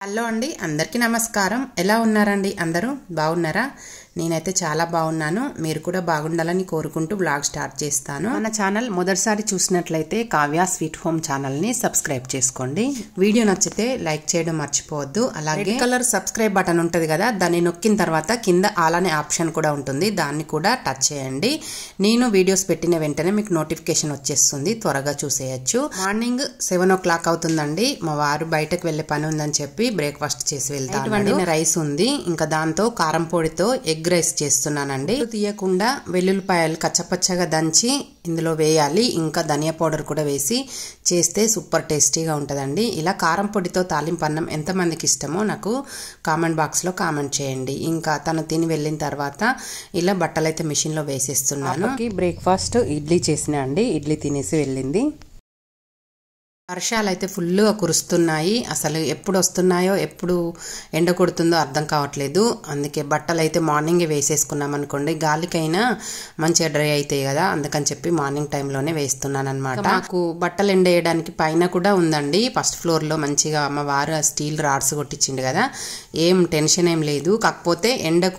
Hello అండి, అందరికీ నమస్కారం. ఎలా ఉన్నారండి? అందరూ బాగున్నారా? నేనైతే చాలా బాగున్నాను. మీరు కూడా బాగుండాలని కోరుకుంటూ బ్లాగ్ స్టార్ట్ చేస్తాను. మన ఛానల్ మొదటిసారి చూసినట్లయితే కావ్య స్వీట్ హోమ్ ఛానల్ని సబ్స్క్రైబ్ చేసుకోండి. వీడియో నచ్చితే లైక్ చేయడం మర్చిపోవద్దు. అలాగే రెడ్ కలర్ సబ్స్క్రైబ్ బటన్ ఉంటుంది కదా, దాన్ని నొక్కిన తర్వాత కింద ఆల్ అనే ఆప్షన్ కూడా ఉంటుంది, దాన్ని కూడా టచ్ చేయండి. నేను వీడియోస్ పెట్టిన వెంటనే మీకు నోటిఫికేషన్ వచ్చేస్తుంది, త్వరగా చూసేయచ్చు. మార్నింగ్ 7 o'clock అవుతుందండి. మా వారు బయటకు వెళ్లే పని ఉందని చెప్పి బ్రేక్ఫాస్ట్ చేసి వెళ్తాను. వండిన రైస్ ఉంది, ఇంకా దాంతో కారం పొడితో ఎగ్ రైస్ చేస్తున్నానండి. తీయకుండా వెల్లుల్లిపాయలు కచ్చపచ్చగా దంచి ఇందులో వేయాలి, ఇంకా ధనియా పౌడర్ కూడా వేసి చేస్తే సూపర్ టేస్టీగా ఉంటుందండి. ఇలా కారం పొడితో తాలింపు అన్నం ఎంతమందికి ఇష్టమో నాకు కామెంట్ బాక్స్లో కామెంట్ చేయండి. ఇంకా తను తిని వెళ్ళిన తర్వాత ఇలా బట్టలు అయితే మిషన్లో వేసేస్తున్నాను. బ్రేక్ఫాస్ట్ ఇడ్లీ చేసిన అండి, ఇడ్లీ తినేసి వెళ్ళింది. వర్షాలు అయితే ఫుల్గా కురుస్తున్నాయి. అసలు ఎప్పుడు వస్తున్నాయో ఎప్పుడు ఎండ కొడుతుందో అర్థం కావట్లేదు. అందుకే బట్టలు అయితే మార్నింగే వేసేసుకున్నాం అనుకోండి, గాలికైనా మంచిగా డ్రై అవుతాయి కదా, అందుకని చెప్పి మార్నింగ్ టైంలోనే వేస్తున్నాను అనమాట. నాకు బట్టలు ఎండేయడానికి పైన కూడా ఉందండి, ఫస్ట్ ఫ్లోర్లో మంచిగా మా వారు స్టీల్ రాడ్స్ కొట్టించిండు కదా, ఏం టెన్షన్ ఏం లేదు. కాకపోతే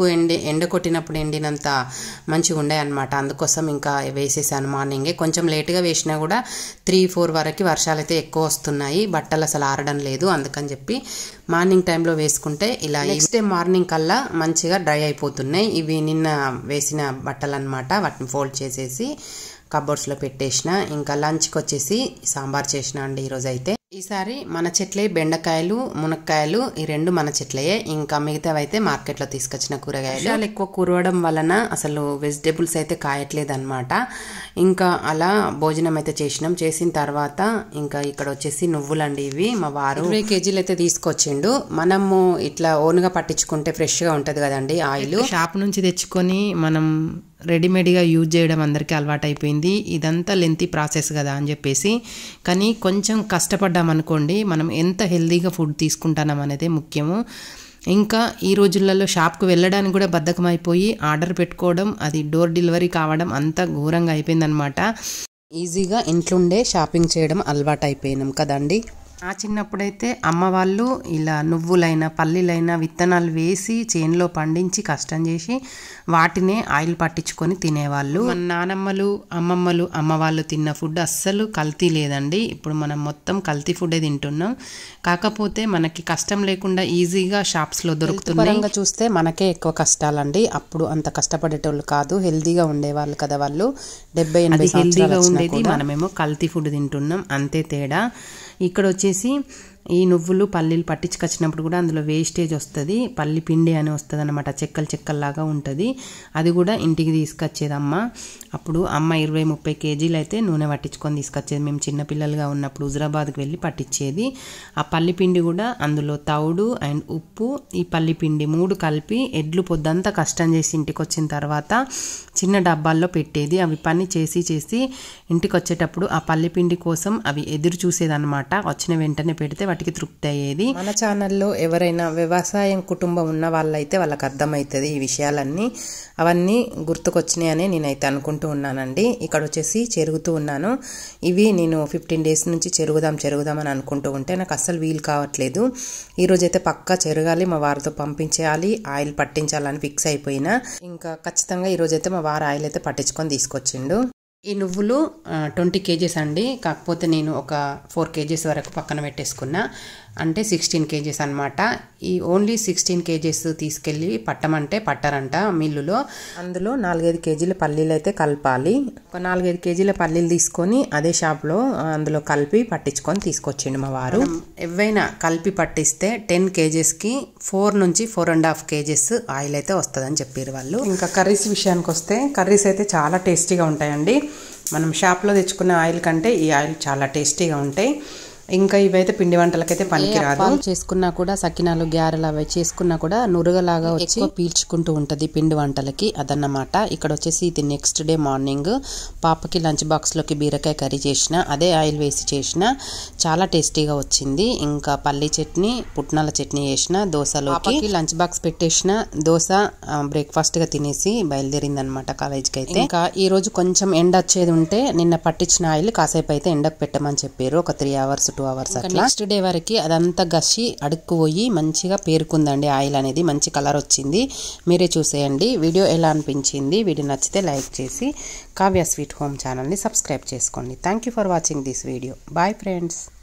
ఎండ కొట్టినప్పుడు ఎండినంత మంచిగా ఉండే అనమాట, అందుకోసం ఇంకా వేసేసాను మార్నింగే. కొంచెం లేట్గా వేసినా కూడా 3-4 వరకు వర్షాలు అయితే ఎక్కువ వస్తున్నాయి, బట్టలు అసలు ఆరడం లేదు. అందుకని చెప్పి మార్నింగ్ టైంలో వేసుకుంటే ఇలా నెక్స్ట్ డే మార్నింగ్ కల్లా మంచిగా డ్రై అయిపోతున్నాయి. ఇవి నిన్న వేసిన బట్టలు అనమాట, వాటిని ఫోల్డ్ చేసేసి కబోర్డ్స్లో పెట్టేసిన. ఇంకా లంచ్కి వచ్చేసి సాంబార్ చేసిన అండి ఈరోజు అయితే. ఈసారి మన చెట్లే బెండకాయలు, మునక్కాయలు, ఈ రెండు మన చెట్లయే. ఇంకా మిగతావి అయితే మార్కెట్లో తీసుకొచ్చిన కూరగాయలు. ఎక్కువ కురవడం వలన అసలు వెజిటేబుల్స్ అయితే కాయట్లేదు అనమాట. ఇంకా అలా భోజనం అయితే చేసిన తర్వాత ఇంకా ఇక్కడ వచ్చేసి నువ్వులండి. ఇవి మా వారు 20 kgs అయితే తీసుకొచ్చిండు. మనము ఇట్లా ఓన్గా పట్టించుకుంటే ఫ్రెష్గా ఉంటుంది కదండి ఆయిల్. షాప్ నుంచి తెచ్చుకొని మనం రెడీమేడ్గా యూజ్ చేయడం అందరికీ అలవాటు అయిపోయింది. ఇదంతా లెంతీ ప్రాసెస్ కదా అని చెప్పేసి, కానీ కొంచెం కష్టపడ్డామనుకోండి మనం ఎంత హెల్తీగా ఫుడ్ తీసుకుంటున్నాం అనేది ముఖ్యము. ఇంకా ఈ రోజులలో షాప్కి వెళ్ళడానికి కూడా బద్ధకం అయిపోయి ఆర్డర్ పెట్టుకోవడం, అది డోర్ డెలివరీ కావడం అంతా ఘోరంగా అయిపోయిందనమాట. ఈజీగా ఇంట్లోండే షాపింగ్ చేయడం అలవాటు అయిపోయినాం కదండి. ఆ చిన్నప్పుడైతే అమ్మ వాళ్ళు ఇలా నువ్వులైనా పల్లీలైనా విత్తనాలు వేసి చేనులో పండించి కష్టం చేసి వాటినే ఆయిల్ పట్టించుకొని తినేవాళ్ళు. మన నానమ్మలు అమ్మమ్మలు అమ్మ వాళ్ళు తిన్న ఫుడ్ అస్సలు కల్తీ లేదండి. ఇప్పుడు మనం మొత్తం కల్తీ ఫుడే తింటున్నాం. కాకపోతే మనకి కష్టం లేకుండా ఈజీగా షాప్స్లో దొరుకుతుంది. పరంగా చూస్తే మనకే ఎక్కువ కష్టాలండి. అప్పుడు అంత కష్టపడేటోళ్ళు కాదు, హెల్తీగా ఉండేవాళ్ళు కదా వాళ్ళు. 70-80 హెల్తీగా ఉండేది, మనమేమో కల్తీ ఫుడ్ తింటున్నాం, అంతే తేడా. ఇక్కడ వచ్చేసి ఈ నువ్వులు పల్లీలు పట్టించుకొచ్చినప్పుడు కూడా అందులో వేస్టేజ్ వస్తుంది, పల్లి పిండి అని వస్తుంది అనమాట, చెక్కల్లాగా ఉంటుంది. అది కూడా ఇంటికి తీసుకొచ్చేది అమ్మ. అప్పుడు అమ్మ 20-30 kgs అయితే నూనె పట్టించుకొని తీసుకొచ్చేది. మేము చిన్నపిల్లలుగా ఉన్నప్పుడు హుజరాబాద్కి వెళ్ళి పట్టించేది. ఆ పల్లి పిండి కూడా అందులో తౌడు అండ్ ఉప్పు, ఈ పల్లి పిండి 3 కలిపి ఎడ్లు పొద్దంతా కష్టం చేసి ఇంటికి వచ్చిన తర్వాత చిన్న డబ్బాల్లో పెట్టేది. అవి పని చేసి ఇంటికి వచ్చేటప్పుడు ఆ పల్లి పిండి కోసం అవి ఎదురు చూసేదన్నమాట. వచ్చిన వెంటనే పెడితే వాటికి తృప్తి అయ్యేది. మన ఛానల్లో ఎవరైనా వ్యవసాయం కుటుంబం ఉన్న వాళ్ళైతే వాళ్ళకి అర్థమవుతుంది ఈ విషయాలన్నీ. అవన్నీ గుర్తుకొచ్చినాయని నేనైతే అనుకుంటూ ఉన్నానండి. ఇక్కడ వచ్చేసి చెరుగుతూ ఉన్నాను. ఇవి నేను 15 days నుంచి చెరుగుదాం అని అనుకుంటూ ఉంటే నాకు అస్సలు వీలు కావట్లేదు. ఈరోజైతే పక్కా చెరగాలి, మా వారితో పంపించేయాలి, ఆయిల్ పట్టించాలని ఫిక్స్ అయిపోయినా. ఇంకా ఖచ్చితంగా ఈరోజైతే మా వారు ఆయిల్ అయితే పట్టించుకొని తీసుకొచ్చిండు. ఈ నువ్వులు 20 kgs అండి. కాకపోతే నేను ఒక 4 kgs వరకు పక్కన పెట్టేసుకున్నా, అంటే 16 kgs అనమాట. ఈ ఓన్లీ 16 kgs తీసుకెళ్ళి పట్టమంటే పట్టరంట మిల్లులో. అందులో 4-5 kgs పల్లీలు అయితే కలపాలి. ఒక 4-5 kgs పల్లీలు తీసుకొని అదే షాప్లో అందులో కలిపి పట్టించుకొని తీసుకొచ్చిండు మా వారు. ఎవైనా కలిపి పట్టిస్తే 10 kgsకి 4 నుంచి 4.5 kgs ఆయిల్ అయితే వస్తుందని చెప్పారు వాళ్ళు. ఇంకా కర్రీస్ విషయానికి వస్తే కర్రీస్ అయితే చాలా టేస్టీగా ఉంటాయండి. మనం షాప్లో తెచ్చుకున్న ఆయిల్ కంటే ఈ ఆయిల్ చాలా టేస్టీగా ఉంటాయి. ఇంకా ఇవైతే పిండి వంటలకైతే పనికిరాదు. చేసుకున్నా కూడా సకినాలు గ్యారెలు అవి చేసుకున్నా కూడా నురగలాగా వచ్చి పీల్చుకుంటూ ఉంటుంది పిండి వంటలకి, అదన్నమాట. ఇక్కడ వచ్చేసి ఇది నెక్స్ట్ డే మార్నింగ్ పాపకి లంచ్ బాక్స్లోకి బీరకాయ కర్రీ చేసిన, అదే ఆయిల్ వేసి చేసిన, చాలా టేస్టీగా వచ్చింది. ఇంకా పల్లీ చట్నీ, పుట్నాల చట్నీ చేసిన, దోశలోకి లంచ్ బాక్స్ పెట్టేసిన. దోశ బ్రేక్ఫాస్ట్గా తినేసి బయలుదేరింది అనమాట కాలేజ్కి అయితే. ఇంకా ఈ రోజు కొంచెం ఎండ వచ్చేది ఉంటే నిన్న పట్టించిన ఆయిల్ కాసేపు అయితే ఎండకు పెట్టమని చెప్పారు, ఒక 3 hours 2 hours అట్లా. నెక్స్ట్ డే వరకు అదంతా గసి అడుక్కుపోయి మంచిగా పేరుకుందండి. ఆయిల్ అనేది మంచి కలర్ వచ్చింది. మీరే చూసేయండి. వీడియో ఎలా అనిపించింది? వీడియో నచ్చితే లైక్ చేసి కావ్య స్వీట్ హోమ్ ఛానల్ని సబ్స్క్రైబ్ చేసుకోండి. Thank you for watching this video. Bye friends.